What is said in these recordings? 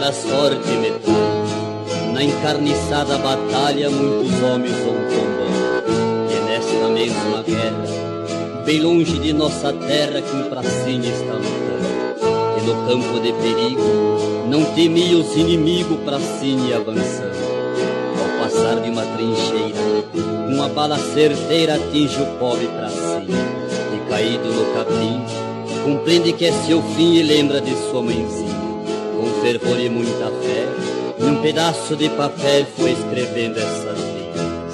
a sorte me traz. Na encarniçada batalha muitos homens vão tombando, e nesta mesma guerra, bem longe de nossa terra, que um pracinha está lutando. E no campo de perigo não temia os inimigos, pracinha avançando. Ao passar de uma trincheira, uma bala certeira atinge o pobre pracinha, e caído no capim, compreende que é seu fim e lembra de sua mãezinha. Com fervor e muita fé, num pedaço de papel foi escrevendo essas linhas.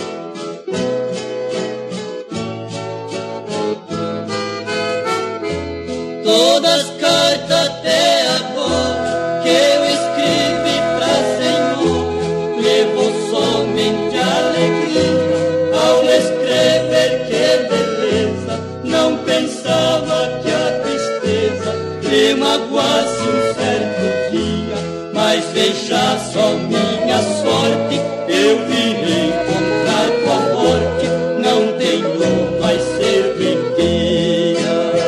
Todas as cartas até agora que eu escrevi pra Senhor levou somente alegria. Ao escrever, que beleza, não pensava que a tristeza me magoasse um certo dia. Mas veja só minha sorte, eu vim encontrar com a morte, não tenho mais serventia.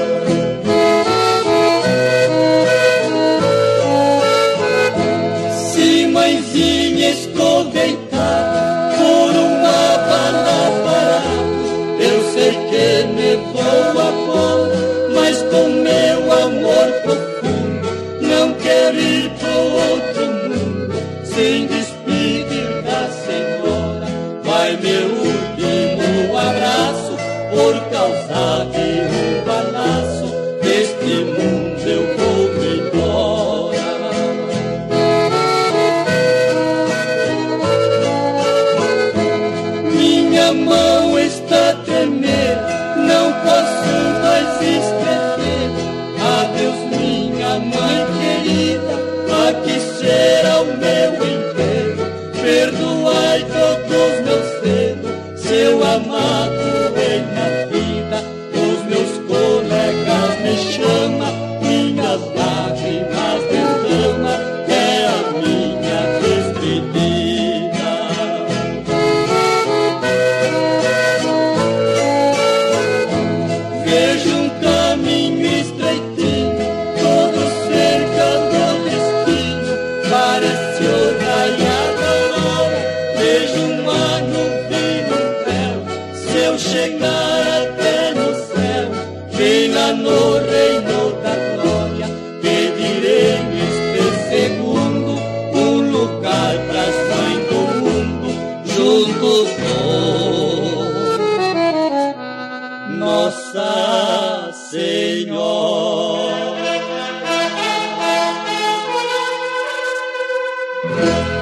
Se mãezinha estou deitada por uma bala parada, eu sei que me vou agora, mas com meu amor profundo não quero ir pro outro mundo sem despedir da senhora. Vai meu último abraço, por causa de um balaço, deste mundo eu vou embora. Minha mão está a tremer, não posso mais escrever. Adeus minha mãe querida, aqui será o meu enterro. Perdoai todos meus erros, seu amado em minha vida. Os meus colegas me chamam, minhas lágrimas derrama, é a minha despedida. Vejo um caminho estreitinho, todo cerca do destino, parece o raiar da aurora. Vejo uma nuvem no véu, se eu chegar até no céu, bem lá no reino da glória, pedirei neste segundo um lugar pras mães do mundo, junto com Nossa Senhora.